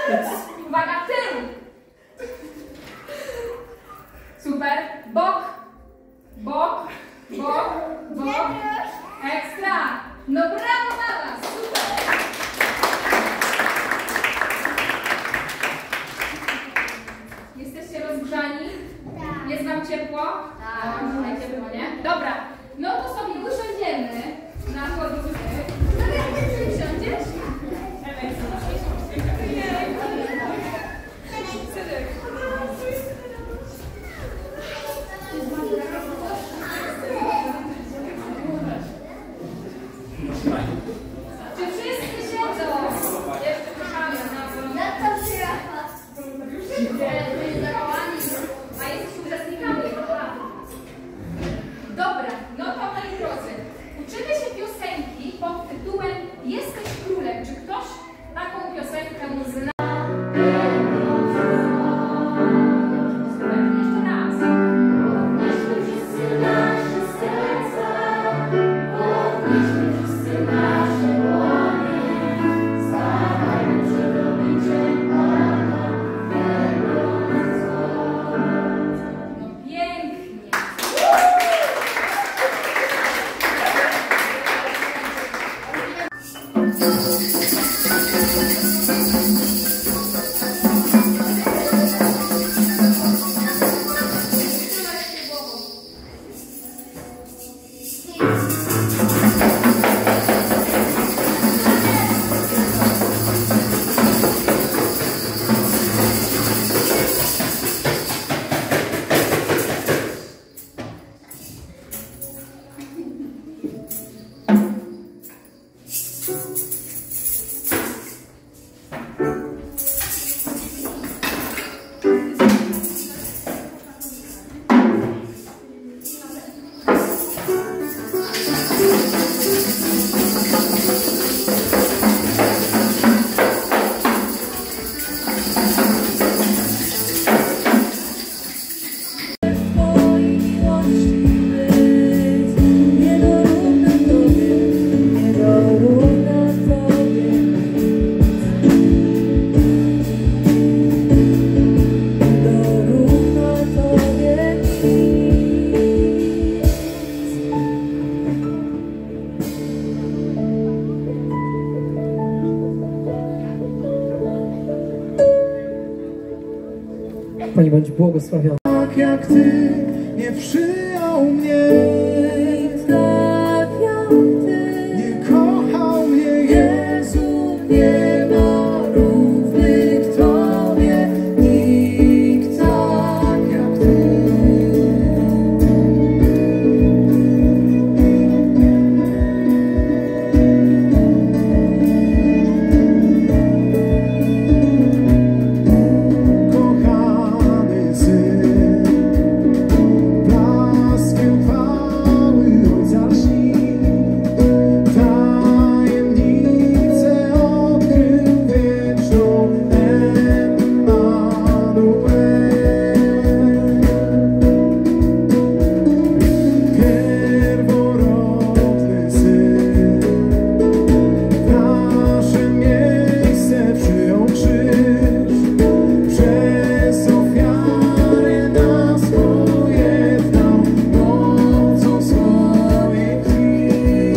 Uwaga, tył. Super. Bok. Bok. Bok. Bok. Ekstra. No brawo na was. Super. Jesteście rozgrzani? Tak. Jest wam ciepło? Tak. Tutaj ciepło, nie? Dobra. No to sobie usiądziemy na podwórku. Usiądziesz? Czy wszyscy siedzą? Jeszcze kochamy na a jesteśmy uczestnikami. Dobra, no to moi drodzy, uczymy się piosenki pod tytułem Jesteś królem. Czy ktoś taką piosenkę zna? Jeszcze raz. Podnieśmy wszyscy nasze serca, podnieśmy wszyscy nasze dłonie, stawajmy przed obliczem Pana, wieląc Go. No pięknie. Pani bądź błogosławiona. Tak jak Ty nie przyjął mnie, tak jak Ty nie kochał mnie, Jezu, nie ma równych Tobie, nikt tak jak Ty. Kochany Syn, blaskiem chwały Ojca lśni, tajemnicę odkrył wieczną Emmanuel. Pierworodny Syn w nasze miejsce przyjął krzyż, przez ofiarę nas pojednał mocą swojej krwi.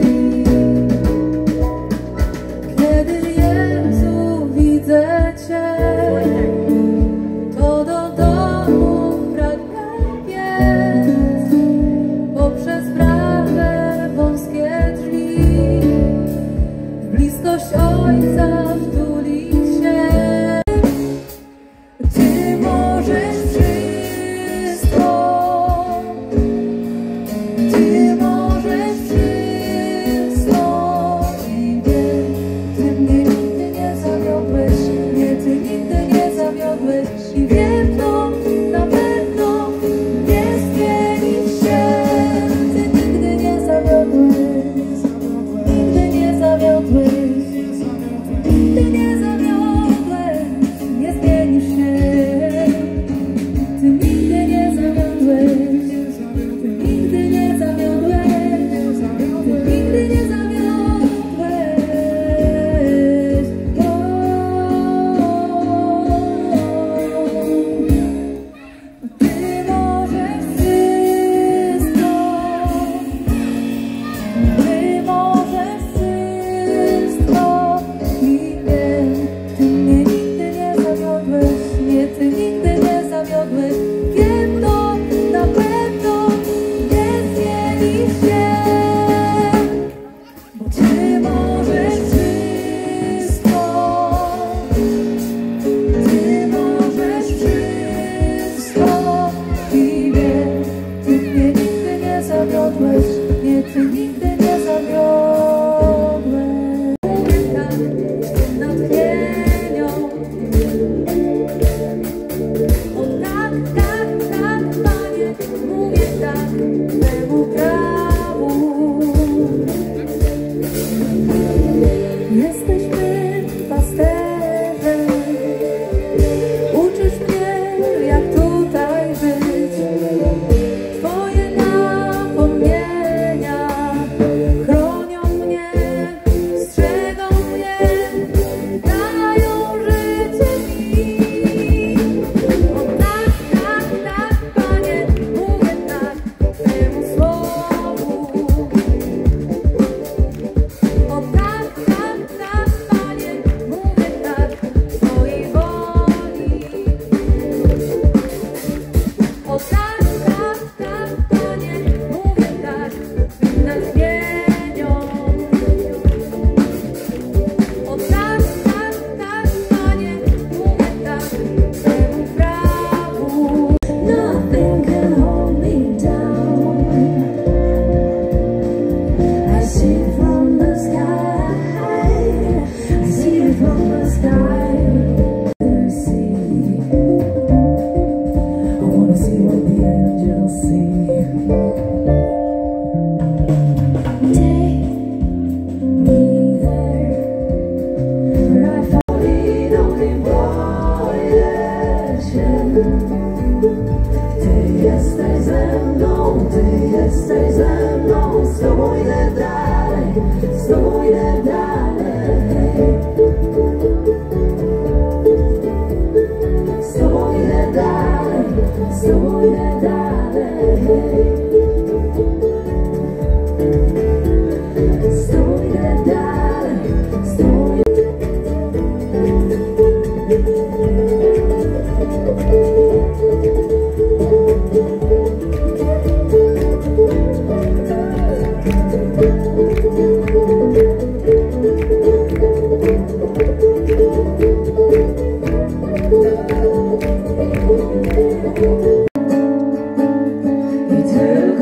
Kiedy Jezu widzę Cię, to do domu pragnę biec, poprzez bramy wąskie drzwi, w bliskość Ojca wtulić się. Ty możesz wszystko, Ty możesz wszystko i nie, Ty mnie nigdy nie zawiodłeś, nie, Ty nigdy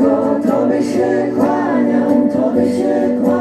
Tobie się kłaniam, Tobie się kłaniam.